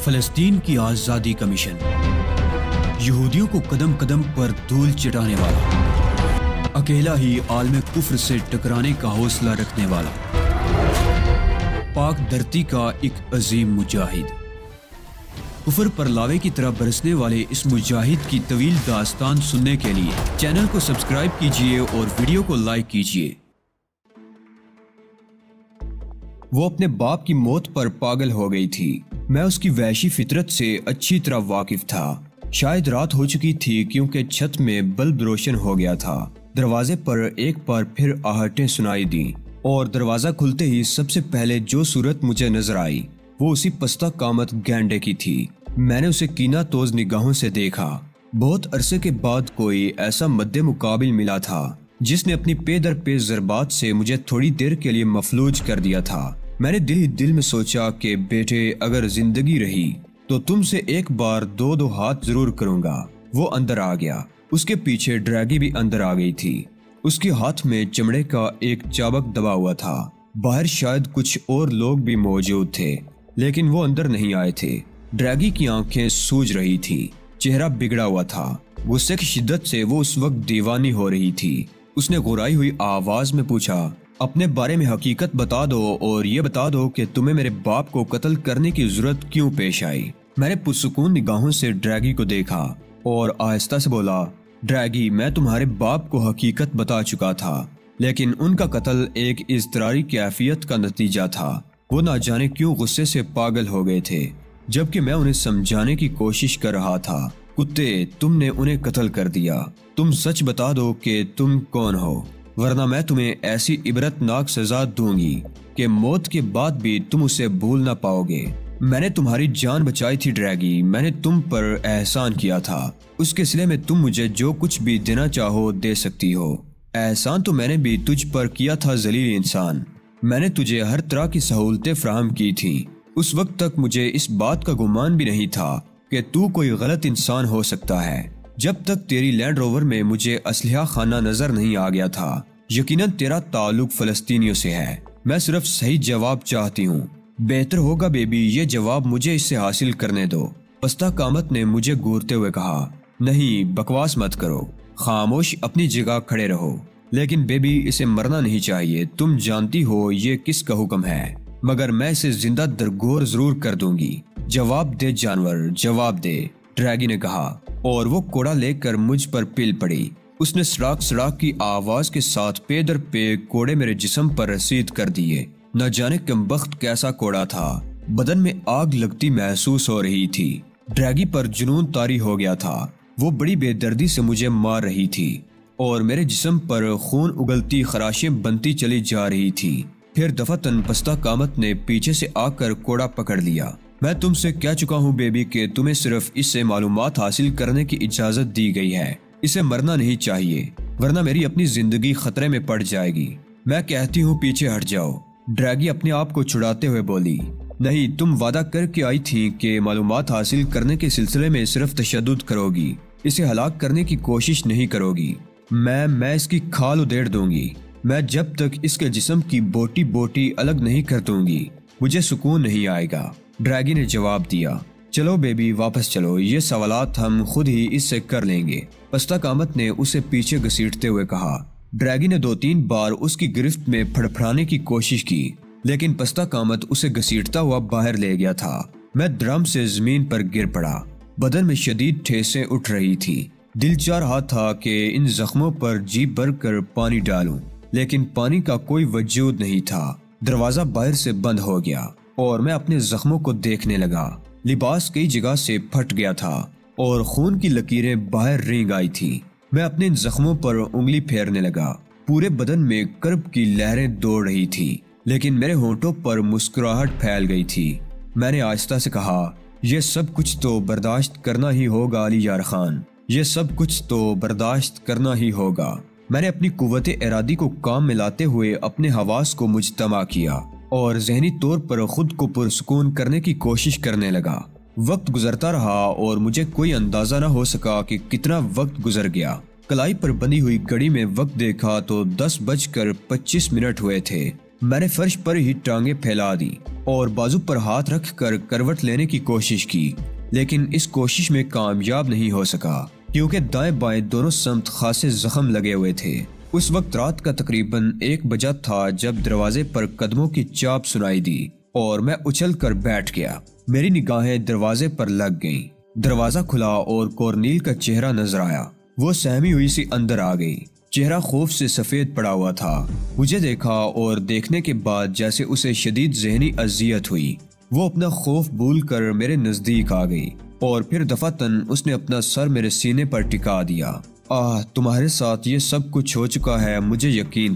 فلسطین کی آزادی کا مشن، یہودیوں کو قدم قدم پر دھول چٹانے والا، اکیلا ہی عالم کفر سے ٹکرانے کا حوصلہ رکھنے والا، پاک دھرتی کا ایک عظیم مجاہد، کفر پر لاوے کی طرح برسنے والے اس مجاہد کی طویل داستان سننے کے لیے چینل کو سبسکرائب کیجئے اور ویڈیو کو لائک کیجئے۔ وہ اپنے باپ کی موت پر پاگل ہو گئی تھی۔ میں اس کی وحشی فطرت سے اچھی طرح واقف تھا۔ شاید رات ہو چکی تھی کیونکہ چھت میں بلب روشن ہو گیا تھا۔ دروازے پر ایک بار پھر آہٹیں سنائی دیں اور دروازہ کھلتے ہی سب سے پہلے جو صورت مجھے نظر آئی وہ اسی پستہ قامت گینڈے کی تھی۔ میں نے اسے کینہ توز نگاہوں سے دیکھا۔ بہت عرصے کے بعد کوئی ایسا مد مقابل ملا تھا جس نے اپنی پے در پے ضربات سے مجھے تھوڑی دیر کے لیے مفلوج کر دیا تھا۔ میں نے دل ہی دل میں سوچا کہ بیٹے اگر زندگی رہی تو تم سے ایک بار دو ہاتھ ضرور کروں گا۔ وہ اندر آ گیا۔ اس کے پیچھے ڈریگی بھی اندر آ گئی تھی۔ اس کے ہاتھ میں چمڑے کا ایک چابک دبا ہوا تھا۔ باہر شاید کچھ اور لوگ بھی موجود تھے لیکن وہ اندر نہیں آئے تھے۔ ڈریگی کی آنکھیں سوج رہی تھی، چہرہ بگڑا ہوا تھا۔ غصے کی شدت سے وہ اس وقت دیوانی ہو رہی تھی۔ اس نے گھرائی ہوئی آواز میں پوچھا، اپنے بارے میں حقیقت بتا دو اور یہ بتا دو کہ تمہیں میرے باپ کو قتل کرنے کی ضرورت کیوں پیش آئی۔ میں نے پرسکون نگاہوں سے ڈریگی کو دیکھا اور آہستہ سے بولا، ڈریگی میں تمہارے باپ کو حقیقت بتا چکا تھا لیکن ان کا قتل ایک اضطراری کیفیت کا نتیجہ تھا۔ وہ نہ جانے کیوں غصے سے پاگل ہو گئے تھے جبکہ میں انہیں سمجھانے کی کوشش کر رہا تھا۔ کتے، تم نے انہیں قتل کر دیا۔ تم سچ بتا دو کہ تم کون ہو ورنہ میں تمہیں ایسی عبرتناک سزا دوں گی کہ موت کے بعد بھی تم اسے بھول نہ پاؤ گے۔ میں نے تمہاری جان بچائی تھی ڈریگی، میں نے تم پر احسان کیا تھا۔ اس کے صلے میں تم مجھے جو کچھ بھی دینا چاہو دے سکتی ہو۔ احسان تو میں نے بھی تجھ پر کیا تھا ذلیل انسان۔ میں نے تجھے ہر طرح کی سہولتیں فراہم کی تھی۔ اس وقت تک مجھے اس بات کا گمان بھی نہیں تھا کہ تو کوئی غلط انسان ہو سکتا ہے جب تک تیری لینڈ روور میں مجھے اسلحہ خانہ نظر نہیں آ گیا تھا۔ یقیناً تیرا تعلق فلسطینیوں سے ہے۔ میں صرف صحیح جواب چاہتی ہوں۔ بہتر ہوگا بیبی یہ جواب مجھے اس سے حاصل کرنے دو۔ پستہ قامت نے مجھے گھورتے ہوئے کہا، نہیں بکواس مت کرو، خاموش اپنی جگہ کھڑے رہو۔ لیکن بیبی اسے مرنا نہیں چاہیے، تم جانتی ہو یہ کس کا حکم ہے، مگر میں اسے زندہ درگور ضرور کر دوں گی۔ جواب دے جانور، جواب دے، ڈریگی نے کہا اور وہ کوڑا لے کر مجھ پر پل پڑی۔ اس نے سڑاک سڑاک کی آواز کے ساتھ پے در پے کوڑے میرے جسم پر رسید کر دیے۔ نہ جانے کمبخت کیسا کوڑا تھا، بدن میں آگ لگتی محسوس ہو رہی تھی۔ ڈریگی پر جنون طاری ہو گیا تھا۔ وہ بڑی بے دردی سے مجھے مار رہی تھی اور میرے جسم پر خون اگلتی خراشیں بنتی چلی جا رہی تھی۔ پھر دفعتاً پستہ قامت نے پیچھے سے آ کر کوڑا پکڑ لیا۔ میں تم سے کہہ چکا ہوں بیبی کہ تمہیں صرف اس سے معلومات حاصل کرنے کی اجازت دی گئی ہے۔ اسے مرنا نہیں چاہیے ورنہ میری اپنی زندگی خطرے میں پڑ جائے گی۔ میں کہتی ہوں پیچھے ہٹ جاؤ۔ ڈریگی اپنے آپ کو چھڑاتے ہوئے بولی، نہیں تم وعدہ کر کے آئی تھی کہ معلومات حاصل کرنے کے سلسلے میں صرف تشدد کرو گی، اسے ہلاک کرنے کی کوشش نہیں کرو گی۔ میں اس کی کھال ادھیڑ دوں گی۔ میں جب تک اس کے جسم کی بوٹی بوٹی الگ نہیں کر دوں گی مجھے سکون نہیں آئے گا۔ ڈریگی نے جواب دیا، چلو بیبی واپس چلو، یہ سوالات ہم خود ہی اس سے کر لیں گے۔ پستہ قامت نے اسے پیچھے گھسیٹتے ہوئے کہا۔ ڈریگی نے 2-3 بار اس کی گرفت میں پھڑپھڑانے کی کوشش کی لیکن پستہ قامت اسے گھسیٹتا ہوا باہر لے گیا تھا۔ میں درم سے زمین پر گر پڑا۔ بدن میں شدید ٹھیسیں اٹھ رہی تھی۔ دل چاہ رہا تھا کہ ان زخموں پر جی بھر کر پانی ڈالوں لیکن پانی کا کوئی وجود نہیں تھا۔ دروازہ باہر سے بند ہو گیا اور میں اپنے زخموں کو دیکھنے لگا۔ لباس کئی جگہ سے پھٹ گیا تھا اور خون کی لکیریں باہر رینگ آئی تھی۔ میں اپنے زخموں پر انگلی پھیرنے لگا۔ پورے بدن میں کرب کی لہریں دوڑ رہی تھی لیکن میرے ہونٹوں پر مسکراہٹ پھیل گئی تھی۔ میں نے آہستہ سے کہا، یہ سب کچھ تو برداشت کرنا ہی ہوگا علی یار خان، یہ سب کچھ تو برداشت کرنا ہی ہوگا۔ میں نے اپنی قوت ارادی کو کام میں لاتے ہوئے اپنے حواس کو مجتمع کیا اور ذہنی طور پر خود کو پرسکون کرنے کی کوشش کرنے لگا۔ وقت گزرتا رہا اور مجھے کوئی اندازہ نہ ہو سکا کہ کتنا وقت گزر گیا۔ کلائی پر بندھی ہوئی گھڑی میں وقت دیکھا تو 10:25 ہوئے تھے۔ میں نے فرش پر ہی ٹانگیں پھیلا دی اور بازو پر ہاتھ رکھ کر کروٹ لینے کی کوشش کی، لیکن اس کوشش میں کامیاب نہیں ہو سکا کیونکہ دائیں بائیں دونوں سمت خاصے زخم لگے ہوئے تھے۔ اس وقت رات کا تقریباً 1 بجا تھا جب دروازے پر قدموں کی چاپ سنائی دی اور میں اچھل کر بیٹھ گیا۔ میری نگاہیں دروازے پر لگ گئیں۔ دروازہ کھلا اور کورنیل کا چہرہ نظر آیا۔ وہ سہمی ہوئی سی اندر آ گئی۔ چہرہ خوف سے سفید پڑا ہوا تھا۔ مجھے دیکھا اور دیکھنے کے بعد جیسے اسے شدید ذہنی اذیت ہوئی، وہ اپنا خوف بھول کر میرے نزدیک آ گئی اور پھر دفعتاً اس نے اپنا سر میرے سینے پر ٹکا دیا۔ تمہارے ساتھ یہ سب کچھ ہو چکا ہے، مجھے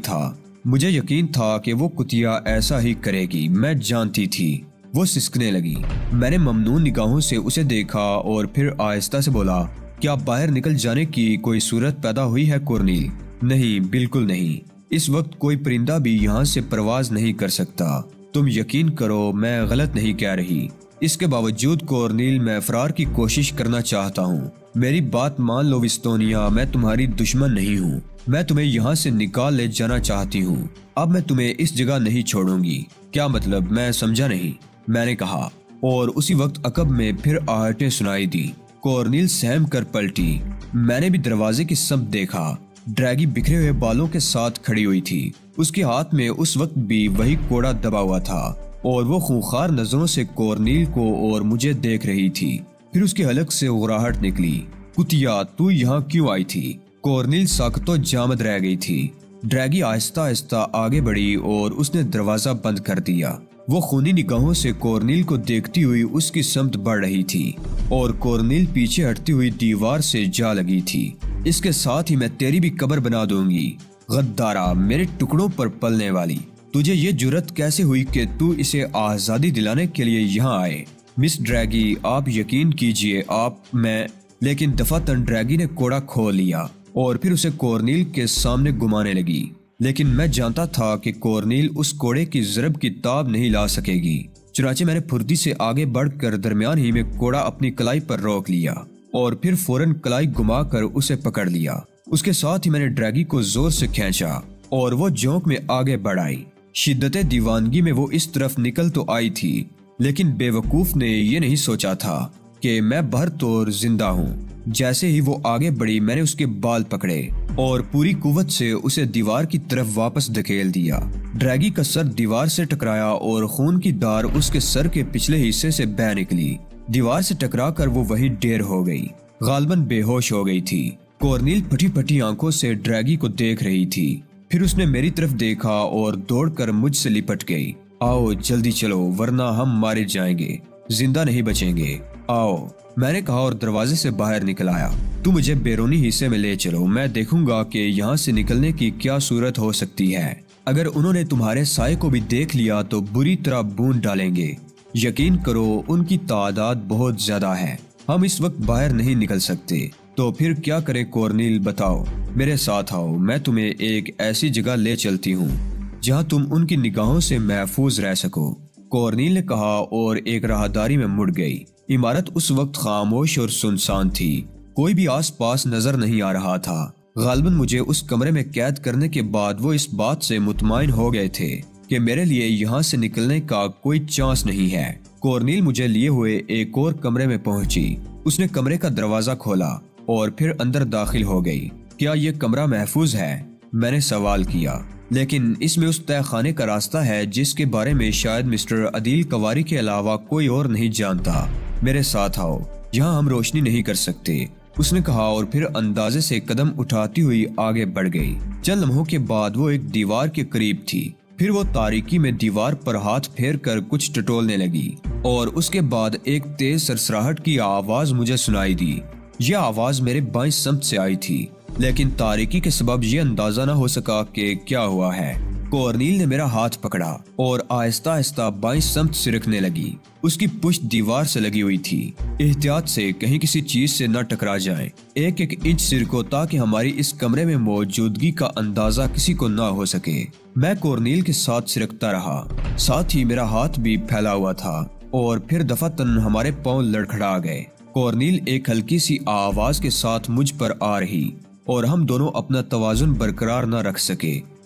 یقین تھا کہ وہ کتیا ایسا ہی کرے گی، میں جانتی تھی۔ وہ سسکنے لگی۔ میں نے ممنون نگاہوں سے اسے دیکھا اور پھر آہستہ سے بولا، کیا باہر نکل جانے کی کوئی صورت پیدا ہوئی ہے کورنیل؟ نہیں، بالکل نہیں۔ اس وقت کوئی پرندہ بھی یہاں سے پرواز نہیں کر سکتا۔ تم یقین کرو، میں غلط نہیں کہہ رہی۔ اس کے باوجود کورنیل، میں فرار کی کوشش کرنا چاہتا ہوں۔ میری بات مان لو وستونیا، میں تمہاری دشمن نہیں ہوں۔ میں تمہیں یہاں سے نکال لے جانا چاہتی ہوں۔ اب میں تمہیں اس جگہ نہیں چھوڑوں گی۔ کیا مطلب؟ میں سمجھا نہیں، میں نے کہا، اور اسی وقت عقب میں پھر آہٹیں سنائی دی۔ کورنیل سہم کر پلٹی۔ میں نے بھی دروازے کی سمت دیکھا۔ ڈریگی بکھرے ہوئے بالوں کے ساتھ کھڑی ہوئی تھی۔ اس کے ہاتھ میں اس وقت بھی وہی کوڑا دبا ہوا تھا اور وہ خونخوار نظروں سے کورنیل کو اور مجھے دیکھ رہی تھی۔ پھر اس کے حلق سے غراہٹ نکلی۔ کتیا، تو یہاں کیوں آئی تھی؟ کورنیل ساکت و جامد رہ گئی تھی۔ ڈریگی آہستہ آہستہ آگے بڑھی اور اس نے دروازہ بند کر دیا۔ وہ خونی نگاہوں سے کورنیل کو دیکھتی ہوئی اس کی سمت بڑھ رہی تھی اور کورنیل پیچھے ہٹتی ہوئی دیوار سے جا لگی تھی۔ اس کے ساتھ ہی میں تیری بھی قبر بنا دوں گی، غدارہ، میرے ٹکڑوں پر پلنے والی۔ تجھے یہ جرت کیسے ہوئی کہ تو اسے آزادی دلانے کے لیے یہاں آئے؟ مس ڈریگی، آپ یقین کیجئے، میں لیکن دفعتاً ڈریگی نے کوڑا کھول لیا اور پھر اسے کورنیل کے سامنے گھمانے لگی، لیکن میں جانتا تھا کہ کورنیل اس کوڑے کی ضرب کی تاب نہیں لا سکے گی۔ چنانچہ میں نے پھرتی سے آگے بڑھ کر درمیان ہی میں کوڑا اپنی کلائی پر روک لیا اور پھر فوراً کلائی گھما کر اسے پکڑ لیا۔ اس کے ساتھ ہی میں نے ڈریگی کو زور سے کھینچا اور وہ جونک میں آگے بڑھ آئی۔ شدت دیوانگی میں وہ اس طرف نکل تو آئی تھی، لیکن بے وقوف نے یہ نہیں سوچا تھا کہ میں بہر طور زندہ ہوں۔ جیسے ہی وہ آگے بڑھی، میں نے اس کے بال پکڑے اور پوری قوت سے اسے دیوار کی طرف واپس دھکیل دیا۔ ڈریگی کا سر دیوار سے ٹکرایا اور خون کی دھار اس کے سر کے پچھلے حصے سے بہہ نکلی۔ دیوار سے ٹکرا کر وہ وہیں ڈھیر ہو گئی، غالباً بے ہوش ہو گئی تھی۔ کورنیل پھٹی پھٹی آنکھوں سے ڈریگی کو دیکھ رہی تھی۔ پھر اس نے میری طرف دیکھا اور دوڑ کر مجھ سے لپٹ گئی۔ آؤ جلدی چلو ورنہ ہم مارے جائیں گے، زندہ نہیں بچیں گے، آؤ، میں نے کہا اور دروازے سے باہر نکل آیا۔ تو مجھے بیرونی حصے میں لے چلو، میں دیکھوں گا کہ یہاں سے نکلنے کی کیا صورت ہو سکتی ہے۔ اگر انہوں نے تمہارے سائے کو بھی دیکھ لیا تو بری طرح بون ڈالیں گے۔ یقین کرو، ان کی تعداد بہت زیادہ ہے، ہم اس وقت باہر نہیں نکل سکتے۔ تو پھر کیا کریں کورنیل، بتاؤ؟ میرے ساتھ آؤ، میں تمہیں ایک ایسی جگہ لے چلتی ہوں جہاں تم ان کی نگاہوں سے محفوظ رہ سکو، کورنیل نے کہا اور ایک راہداری میں مڑ گئی۔ عمارت اس وقت خاموش اور سنسان تھی، کوئی بھی آس پاس نظر نہیں آ رہا تھا۔ غالباً مجھے اس کمرے میں قید کرنے کے بعد وہ اس بات سے مطمئن ہو گئے تھے کہ میرے لیے یہاں سے نکلنے کا کوئی چانس نہیں ہے۔ کورنیل مجھے لیے ہوئے ایک اور کمرے میں پہنچی۔ اس نے کمرے کا دروازہ کھولا اور پھر اندر داخل ہو گئی۔ کیا یہ کمرہ محفوظ ہے؟ میں نے سوال کیا۔ لیکن اس میں اس تہہ خانے کا راستہ ہے جس کے بارے میں شاید مسٹر عدیل کواری کے علاوہ کوئی اور نہیں جانتا۔ میرے ساتھ آؤ، یہاں ہم روشنی نہیں کر سکتے، اس نے کہا اور پھر اندازے سے قدم اٹھاتی ہوئی آگے بڑھ گئی۔ چند لمحوں کے بعد وہ ایک دیوار کے قریب تھی۔ پھر وہ تاریکی میں دیوار پر ہاتھ پھیر کر کچھ ٹٹولنے لگی اور اس کے بعد ایک تیز سرسراہٹ کی آواز مجھے سنائی دی۔ یہ آواز میرے بائیں سمت سے آئی تھی، لیکن تاریکی کے سبب یہ اندازہ نہ ہو سکا کہ کیا ہوا ہے۔ کورنیل نے میرا ہاتھ پکڑا اور آہستہ آہستہ بائیں سمت سرکنے لگی۔ اس کی پشت دیوار سے لگی ہوئی تھی۔ احتیاط سے کہیں کسی چیز سے نہ ٹکرا جائیں۔ ایک ایک انچ سرکو تاکہ ہماری اس کمرے میں موجودگی کا اندازہ کسی کو نہ ہو سکے۔ میں کورنیل کے ساتھ سرکتا رہا، ساتھ ہی میرا ہاتھ بھی پھیلا ہوا تھا اور پھر دفعتاً ہمارے پاؤں لڑکھڑا گئے۔ کورنیل ایک ہلکی سی آواز کے ساتھ مجھ پر آ رہی اور ہم دونوں اپنا توازن برقرار نہ رکھ سکے۔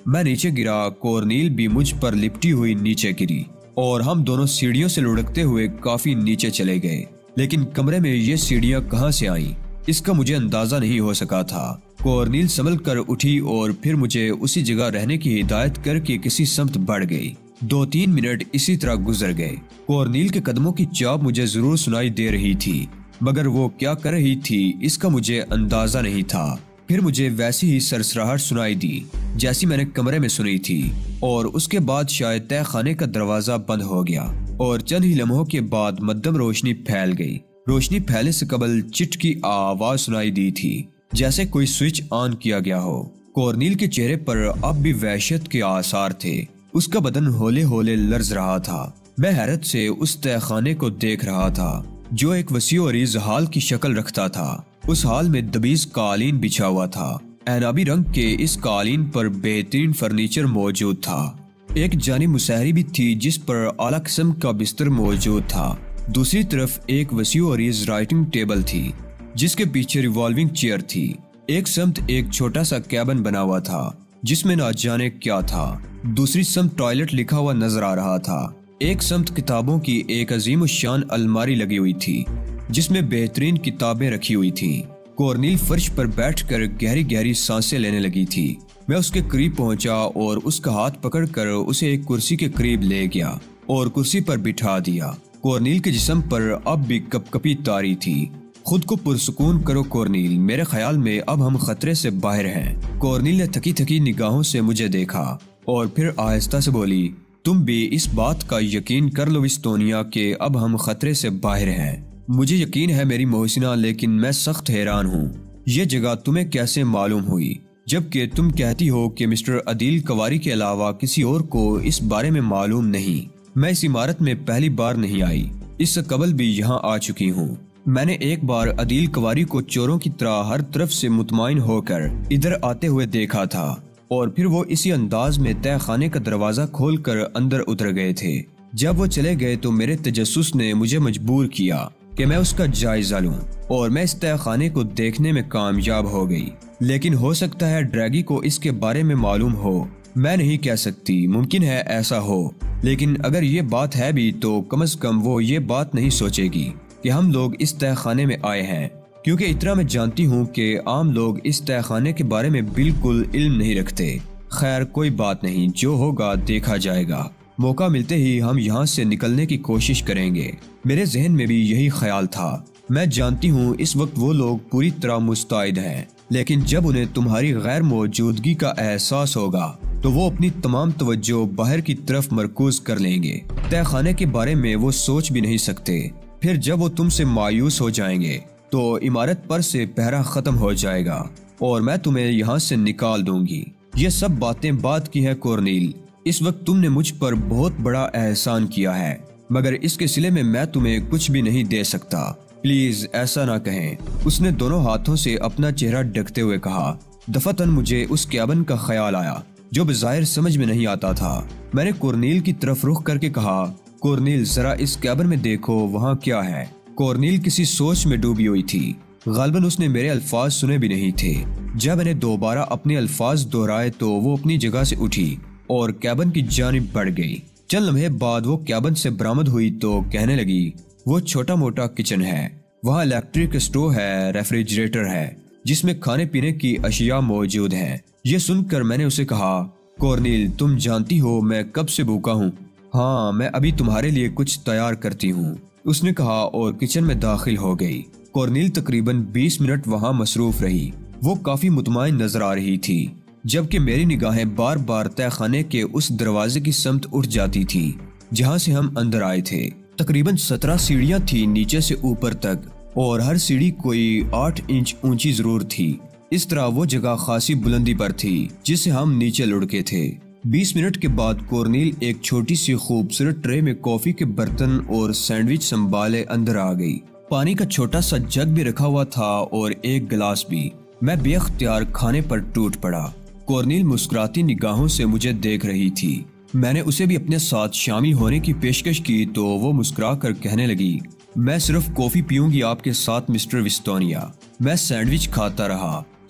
میں نیچے گرا، کورنیل بھی مجھ پر لپٹی ہوئی نیچے گری اور ہم دونوں سیڑھیوں سے لڑکتے ہوئے کافی نیچے چلے گئے، لیکن کمرے میں یہ سیڑھیاں کہاں سے آئیں اس کا مجھے اندازہ نہیں ہو سکا تھا۔ کورنیل سنبھل کر اٹھی اور پھر مجھے اسی جگہ رہنے کی ہدایت کر کے کسی سمت بڑھ گئی۔ 2-3 منٹ اسی طرح گزر گئے۔ کورنیل کے قدموں کی چاپ مجھے ضرور سنائی دے رہی تھی، مگر وہ کیا کر رہی تھی اس کا مجھے اندازہ نہیں تھا۔ پھر مجھے ویسی ہی سرسراہٹ سنائی دی جیسی میں نے کمرے میں سنی تھی، اور اس کے بعد شاید تہ خانے کا دروازہ بند ہو گیا اور چند ہی لمحوں کے بعد مدھم روشنی پھیل گئی۔ روشنی پھیلنے سے قبل چٹ کی آواز سنائی دی تھی جیسے کوئی سوئچ آن کیا گیا ہو۔ کورنیل کے چہرے پر اب بھی وحشت کے آثار تھے، اس کا بدن ہولے ہولے لرز رہا تھا۔ میں حیرت سے اس تہ خانے کو دیکھ رہا تھا جو ایک وسیع و عریض ہال کی شکل رکھتا تھا۔ اس ہال میں دبیز قالین بچھا ہوا تھا۔ عنابی رنگ کے اس قالین پر بہترین فرنیچر موجود تھا۔ ایک جانب مسہری بھی تھی جس پر اعلیٰ قسم کا بستر موجود تھا۔ دوسری طرف ایک وسیع و عریض رائٹنگ ٹیبل تھی جس کے پیچھے ریوالونگ چیئر تھی۔ ایک سمت ایک چھوٹا سا کیبن بنا ہوا تھا جس میں نہ جانے کیا تھا۔ دوسری سمت ٹوائلٹ لکھا ہوا نظر آ رہا تھا۔ ایک سمت کتابوں کی ایک عظیم الشان الماری لگی ہوئی تھی جس میں بہترین کتابیں رکھی ہوئی تھیں۔ کورنیل فرش پر بیٹھ کر گہری گہری سانسیں لینے لگی تھی۔ میں اس کے قریب پہنچا اور اس کا ہاتھ پکڑ کر اسے ایک کرسی کے قریب لے گیا اور کرسی پر بٹھا دیا۔ کورنیل کے جسم پر اب بھی کپ کپی طاری تھی۔ خود کو پرسکون کرو کورنیل، میرے خیال میں اب ہم خطرے سے باہر ہیں۔ کورنیل نے تھکی تھکی نگاہوں سے مجھے دیکھا اور پھر آہستہ سے بولی، تم بھی اس بات کا یقین کر لو ویستونیا کہ اب ہم خطرے سے باہر ہیں۔ مجھے یقین ہے میری محسنہ، لیکن میں سخت حیران ہوں یہ جگہ تمہیں کیسے معلوم ہوئی، جبکہ تم کہتی ہو کہ مسٹر عدیل کواری کے علاوہ کسی اور کو اس بارے میں معلوم نہیں۔ میں اس عمارت میں پہلی بار نہیں آئی، اس سے قبل بھی یہاں آ چکی ہوں۔ میں نے ایک بار عدیل کواری کو چوروں کی طرح ہر طرف سے مطمئن ہو کر ادھر آتے ہوئے دیکھا تھا، اور پھر وہ اسی انداز میں تہ خانے کا دروازہ کھول کر اندر اتر گئے تھے۔ جب وہ چلے گئے تو میرے تجسس نے مجھے مجبور کیا کہ میں اس کا جائزہ لوں، اور میں اس تہ خانے کو دیکھنے میں کامیاب ہو گئی۔ لیکن ہو سکتا ہے ڈریگی کو اس کے بارے میں معلوم ہو، میں نہیں کہہ سکتی، ممکن ہے ایسا ہو، لیکن اگر یہ بات ہے بھی تو کم از کم وہ یہ بات نہیں سوچے گی کہ ہم لوگ اس تہ خانے میں آئے ہیں، کیونکہ اتنا میں جانتی ہوں کہ عام لوگ اس تہ خانے کے بارے میں بالکل علم نہیں رکھتے۔ خیر کوئی بات نہیں، جو ہوگا دیکھا جائے گا۔ موقع ملتے ہی ہم یہاں سے نکلنے کی کوشش کریں گے۔ میرے ذہن میں بھی یہی خیال تھا۔ میں جانتی ہوں اس وقت وہ لوگ پوری طرح مستعد ہیں، لیکن جب انہیں تمہاری غیر موجودگی کا احساس ہوگا تو وہ اپنی تمام توجہ باہر کی طرف مرکوز کر لیں گے۔ تہ خانے کے بارے میں وہ سوچ بھی نہیں سکتے۔ پھر جب وہ تم سے مایوس ہو جائیں گے تو عمارت پر سے پہرا ختم ہو جائے گا اور میں تمہیں یہاں سے نکال دوں گی۔ یہ سب باتیں بعد کی ہے کورنیل، اس وقت تم نے مجھ پر بہت بڑا احسان کیا ہے، مگر اس کے صلے میں تمہیں کچھ بھی نہیں دے سکتا۔ پلیز ایسا نہ کہیں۔ اس نے دونوں ہاتھوں سے اپنا چہرہ ڈھکتے ہوئے کہا۔ دفعتاً مجھے اس کیبن کا خیال آیا جو بظاہر سمجھ میں نہیں آتا تھا۔ میں نے کورنیل کی طرف رخ کر کے کہا، کورنیل ذرا اس کیبن میں دیکھو، وہاں کیا ہے؟ کورنیل کسی سوچ میں ڈوبی ہوئی تھی۔ غالباً اس نے میرے الفاظ سنے بھی نہیں تھے۔ جب میں نے دوبارہ اپنے الفاظ دہرائے تو وہ اپنی جگہ سے اٹھی اور کیبن کی جانب بڑھ گئی۔ چند لمحے بعد وہ کیبن سے برآمد ہوئی تو کہنے لگی، وہ چھوٹا موٹا کچن ہے، وہاں الیکٹرک اسٹو ہے، ریفریجریٹر ہے جس میں کھانے پینے کی اشیاء موجود ہیں۔ یہ سن کر میں نے اسے کہا، کورنیل تم جانتی ہو میں کب سے بھوکا ہوں؟ ہاں میں ابھی تمہارے لیے کچھ تیار کرتی ہوں، اس نے کہا اور کچن میں داخل ہو گئی۔ کورنیل تقریباً 20 منٹ وہاں مصروف رہی۔ وہ کافی مطمئن نظر آ رہی تھی، جبکہ میری نگاہیں بار بار تہ خانے کے اس دروازے کی سمت اٹھ جاتی تھی جہاں سے ہم اندر آئے تھے۔ تقریباً 17 سیڑھیاں تھیں نیچے سے اوپر تک، اور ہر سیڑھی کوئی 8 انچ اونچی ضرور تھی۔ اس طرح وہ جگہ خاصی بلندی پر تھی جس سے ہم نیچے لڑکے تھے۔ 20 منٹ کے بعد کورنیل ایک چھوٹی سی خوبصورت ٹرے میں کافی کے برتن اور سینڈوچ سنبھالے اندر آ گئی۔ پانی کا چھوٹا سا جگ بھی رکھا ہوا تھا اور ایک گلاس بھی۔ میں بے اختیار کھانے پر ٹوٹ پڑا۔ کورنیل مسکراتی نگاہوں سے مجھے دیکھ رہی تھی۔ میں نے اسے بھی اپنے ساتھ شامل ہونے کی پیشکش کی تو وہ مسکرا کر کہنے لگی، میں صرف کافی پیوں گی آپ کے ساتھ مسٹر ویستونیا۔ میں سینڈوچ کھاتا رہا۔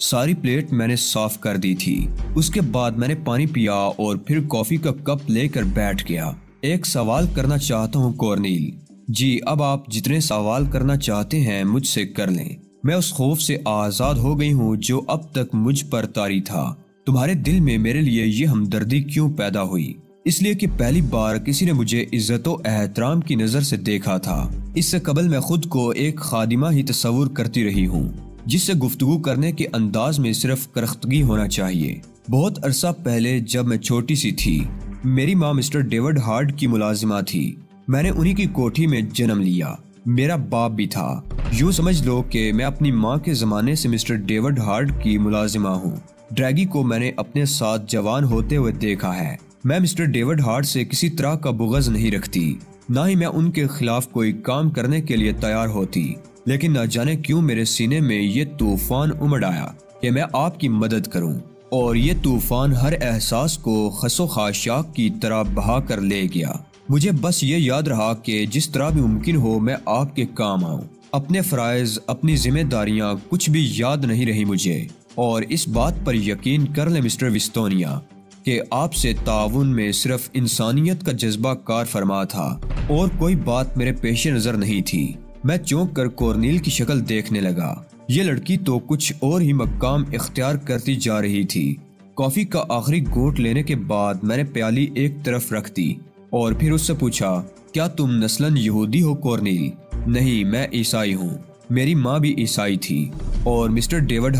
ساری پلیٹ میں نے صاف کر دی تھی۔ اس کے بعد میں نے پانی پیا اور پھر کافی کا کپ لے کر بیٹھ گیا۔ ایک سوال کرنا چاہتا ہوں کورنیل۔ جی، اب آپ جتنے سوال کرنا چاہتے ہیں مجھ سے کر لیں۔ میں اس خوف سے آزاد ہو گئی ہوں جو اب تک مجھ پر طاری تھا۔ تمہارے دل میں میرے لیے یہ ہمدردی کیوں پیدا ہوئی؟ اس لیے کہ پہلی بار کسی نے مجھے عزت و احترام کی نظر سے دیکھا تھا۔ اس سے قبل میں خود کو ایک خادمہ ہی تصور کرتی رہی ہوں جس سے گفتگو کرنے کے انداز میں صرف کرختگی ہونا چاہیے۔ بہت عرصہ پہلے جب میں چھوٹی سی تھی، میری ماں مسٹر ڈیوڈ ہارڈ کی ملازمہ تھی۔ میں نے انہی کی کوٹھی میں جنم لیا۔ میرا باپ بھی تھا۔ یوں سمجھ لو کہ میں اپنی ماں کے زمانے سے مسٹر ڈیوڈ ہارڈ کی ملازمہ ہوں۔ ڈریگی کو میں نے اپنے ساتھ جوان ہوتے ہوئے دیکھا ہے۔ میں مسٹر ڈیوڈ ہارڈ سے کسی طرح کا بغض نہیں رکھتی، نہ ہی میں ان کے خلاف کوئی کام کرنے کے لیے تیار ہوتی، لیکن نہ جانے کیوں میرے سینے میں یہ طوفان امڑ آیا کہ میں آپ کی مدد کروں، اور یہ طوفان ہر احساس کو خس و خاشاک کی طرح بہا کر لے گیا۔ مجھے بس یہ یاد رہا کہ جس طرح بھی ممکن ہو میں آپ کے کام آؤں۔ اپنے فرائض، اپنی ذمہ داریاں کچھ بھی یاد نہیں رہی مجھے، اور اس بات پر یقین کر لیں مسٹر وستونیا کہ آپ سے تعاون میں صرف انسانیت کا جذبہ کار فرما تھا اور کوئی بات میرے پیش نظر نہیں تھی۔ میں چونک کر کورنیل کی شکل دیکھنے لگا۔ یہ لڑکی تو کچھ اور ہی مقام اختیار کرتی جا رہی تھی۔ کافی کا آخری گھونٹ لینے کے بعد میں نے پیالی ایک طرف رکھ دی اور پھر اس سے پوچھا، کیا تم نسلاً یہودی ہو کورنیل؟ نہیں، میں عیسائی ہوں۔ میری ماں بھی عیسائی تھی، اور مسٹر ڈیوڈ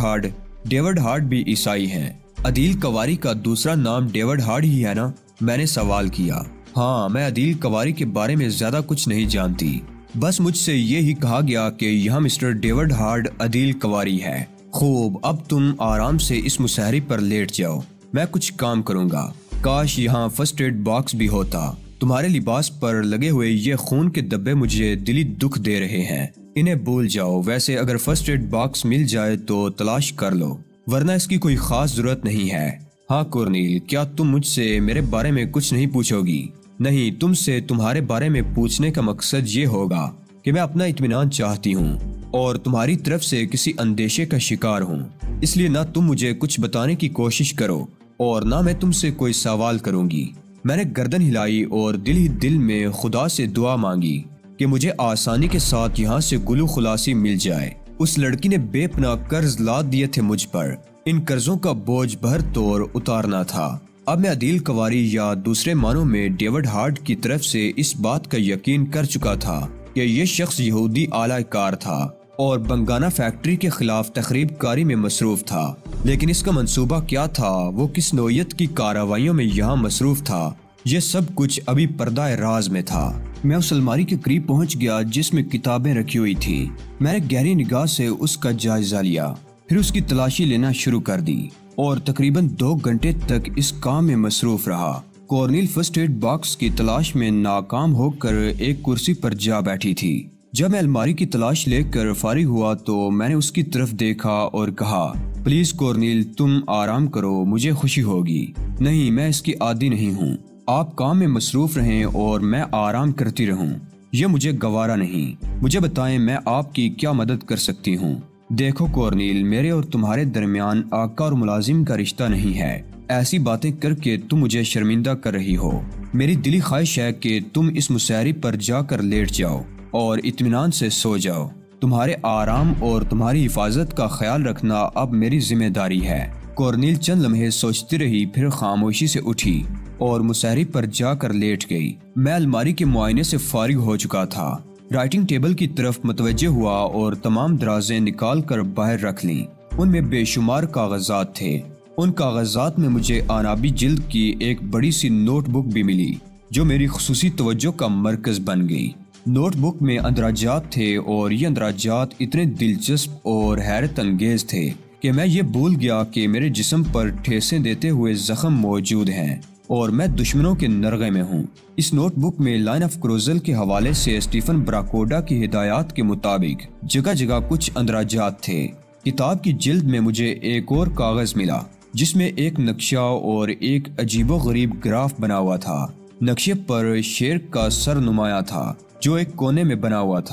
ہارڈ بھی عیسائی ہیں۔ عدیل کواری کا دوسرا نام ڈیوڈ ہارڈ ہی ہے نا؟ میں نے سوال کیا۔ ہاں، میں عدیل کواری کے بارے میں زیادہ کچھ نہیں جانتی، بس مجھ سے یہی کہا گیا کہ یہاں مسٹر ڈیوڈ ہارڈ عدیل کواری ہے۔ خوب، اب تم آرام سے اس مسہری پر لیٹ جاؤ، میں کچھ کام کروں گا۔ کاش یہاں فرسٹ ایڈ باکس بھی ہوتا۔ تمہارے لباس پر لگے ہوئے یہ خون کے دبے مجھے دلی دکھ دے رہے ہیں، انہیں بھول جاؤ۔ ویسے اگر فرسٹ ایڈ باکس مل جائے تو تلاش کر لو، ورنہ اس کی کوئی خاص ضرورت نہیں ہے۔ ہاں کورنیل، کیا تم مجھ سے میرے بارے میں کچھ نہیں پوچھو گی؟ نہیں، تم سے تمہارے بارے میں پوچھنے کا مقصد یہ ہوگا کہ میں اپنا اطمینان چاہتی ہوں اور تمہاری طرف سے کسی اندیشے کا شکار ہوں۔ اس لیے نہ تم مجھے کچھ بتانے کی کوشش کرو اور نہ میں تم سے کوئی سوال کروں گی۔ میں نے گردن ہلائی اور دل ہی دل میں خدا سے دعا مانگی کہ مجھے آسانی کے ساتھ یہاں سے گلو خلاصی مل جائے۔ اس لڑکی نے بے پناہ قرض لاد دیے تھے مجھ پر، ان قرضوں کا بوجھ بھر طور اتارنا تھا۔ اب میں عدیل کواری یا دوسرے معنوں میں ڈیوڈ ہارڈ کی طرف سے اس بات کا یقین کر چکا تھا کہ یہ شخص یہودی اعلی کار تھا اور بنگانا فیکٹری کے خلاف تخریب کاری میں مصروف تھا، لیکن اس کا منصوبہ کیا تھا، وہ کس نوعیت کی کارروائیوں میں یہاں مصروف تھا، یہ سب کچھ ابھی پردہ راز میں تھا۔ میں اس الماری کے قریب پہنچ گیا جس میں کتابیں رکھی ہوئی تھی۔ میں نے گہری نگاہ سے اس کا جائزہ لیا، پھر اس کی تلاشی لینا شروع کر دی اور تقریباً 2 گھنٹے تک اس کام میں مصروف رہا۔ کورنیل فرسٹ ایڈ باکس کی تلاش میں ناکام ہو کر ایک کرسی پر جا بیٹھی تھی۔ جب میں الماری کی تلاش لے کر فارغ ہوا تو میں نے اس کی طرف دیکھا اور کہا، پلیز کورنیل، تم آرام کرو، مجھے خوشی ہوگی۔ نہیں، میں اس کی عادی نہیں ہوں۔ آپ کام میں مصروف رہیں اور میں آرام کرتی رہوں، یہ مجھے گوارا نہیں۔ مجھے بتائیں میں آپ کی کیا مدد کر سکتی ہوں؟ دیکھو کورنیل، میرے اور تمہارے درمیان آقا اور ملازم کا رشتہ نہیں ہے۔ ایسی باتیں کر کے تم مجھے شرمندہ کر رہی ہو۔ میری دلی خواہش ہے کہ تم اس مسہری پر جا کر لیٹ جاؤ اور اطمینان سے سو جاؤ۔ تمہارے آرام اور تمہاری حفاظت کا خیال رکھنا اب میری ذمہ داری ہے۔ کورنیل چند لمحے سوچتی رہی، پھر خاموشی سے اٹھی اور مسہری پر جا کر لیٹ گئی۔ میں الماری کے معائنے سے فارغ ہو چکا تھا، رائٹنگ ٹیبل کی طرف متوجہ ہوا اور تمام درازیں نکال کر باہر رکھ لیں۔ ان میں بے شمار کاغذات تھے۔ ان کاغذات میں مجھے آنابی جلد کی ایک بڑی سی نوٹ بک بھی ملی جو میری خصوصی توجہ کا مرکز بن گئی۔ نوٹ بک میں اندراجات تھے اور یہ اندراجات اتنے دلچسپ اور حیرت انگیز تھے کہ میں یہ بھول گیا کہ میرے جسم پر ٹھیسیں دیتے ہوئے زخم موجود ہیں اور میں دشمنوں کے نرغے میں ہوں۔ اس نوٹ بک میں لائن آف کروزل کے حوالے سے اسٹیفن براکوڈا کی ہدایات کے مطابق جگہ جگہ کچھ اندراجات تھے۔ کتاب کی جلد میں مجھے ایک اور کاغذ ملا جس میں ایک نقشہ اور ایک عجیب و غریب گراف بنا ہوا تھا۔ نقشے پر شیر کا سر نمایاں تھا جو ایک کونے میں بنا ہوا تھا۔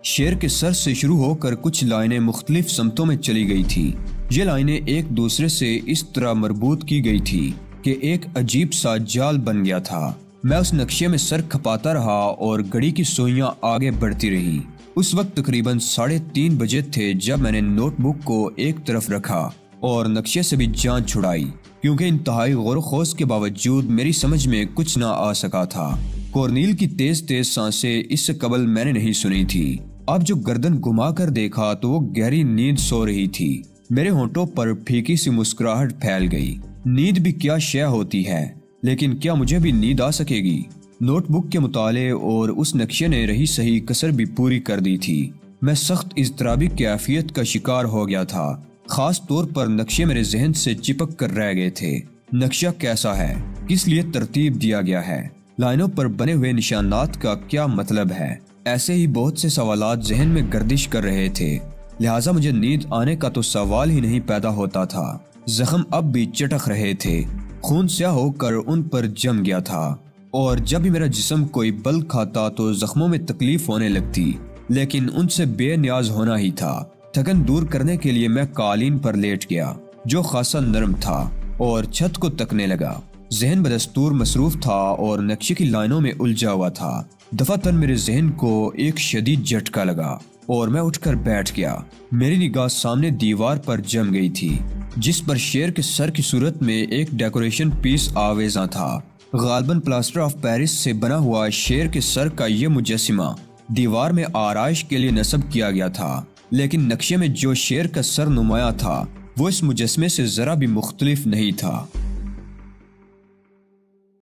شیر کے سر سے شروع ہو کر کچھ لائنیں مختلف سمتوں میں چلی گئی تھی۔ یہ لائنیں ایک دوسرے سے اس طرح مربوط کی گئی تھی کہ ایک عجیب سا جال بن گیا تھا۔ میں اس نقشے میں سر کھپاتا رہا اور گھڑی کی سوئیاں آگے بڑھتی رہی۔ اس وقت تقریباً 3:30 بجے تھے جب میں نے نوٹ بک کو ایک طرف رکھا اور نقشے سے بھی جان چھڑائی، کیونکہ انتہائی غور و خوض کے باوجود میری سمجھ میں کچھ نہ آ سکا تھا۔ کورنیل کی تیز تیز سانسیں اس سے قبل میں نے نہیں سنی تھی۔ اب جو گردن گھما کر دیکھا تو وہ گہری نیند سو رہی تھی۔ میرے ہونٹوں پر پھیکی سی مسکراہٹ پھیل گئی۔ نیند بھی کیا شے ہوتی ہے، لیکن کیا مجھے بھی نیند آ سکے گی؟ نوٹ بک کے مطالعے اور اس نقشے نے رہی صحیح کسر بھی پوری کر دی تھی۔ میں سخت اضطرابی کیفیت کا شکار ہو گیا تھا، خاص طور پر نقشے میرے ذہن سے چپک کر رہ گئے تھے۔ نقشہ کیسا ہے؟ کس لیے ترتیب دیا گیا ہے؟ لائنوں پر بنے ہوئے نشانات کا کیا مطلب ہے؟ ایسے ہی بہت سے سوالات ذہن میں گردش کر رہے تھے، لہٰذا مجھے نیند آنے کا تو سوال ہی نہیں پیدا ہوتا تھا۔ زخم اب بھی چٹک رہے تھے، خون سیاہ ہو کر ان پر جم گیا تھا، اور جب بھی میرا جسم کوئی بل کھاتا تو زخموں میں تکلیف ہونے لگتی، لیکن ان سے بے نیاز ہونا ہی تھا۔ تھکن دور کرنے کے لیے میں قالین پر لیٹ گیا، جو خاصا نرم تھا، اور چھت کو تکنے لگا۔ ذہن بدستور مصروف تھا اور نقشے کی لائنوں میں الجھا ہوا تھا۔ دفعتاً میرے ذہن کو ایک شدید جھٹکا لگا اور میں اٹھ کر بیٹھ گیا۔ میری نگاہ سامنے دیوار پر جم گئی تھی، جس پر شیر کے سر کی صورت میں ایک ڈیکوریشن پیس آویزاں تھا۔ غالباً پلاسٹر آف پیرس سے بنا ہوا شیر کے سر کا یہ مجسمہ دیوار میں آرائش کے لیے نصب کیا گیا تھا، لیکن نقشے میں جو شیر کا سر نمایاں تھا وہ اس مجسمے سے ذرا بھی مختلف نہیں تھا۔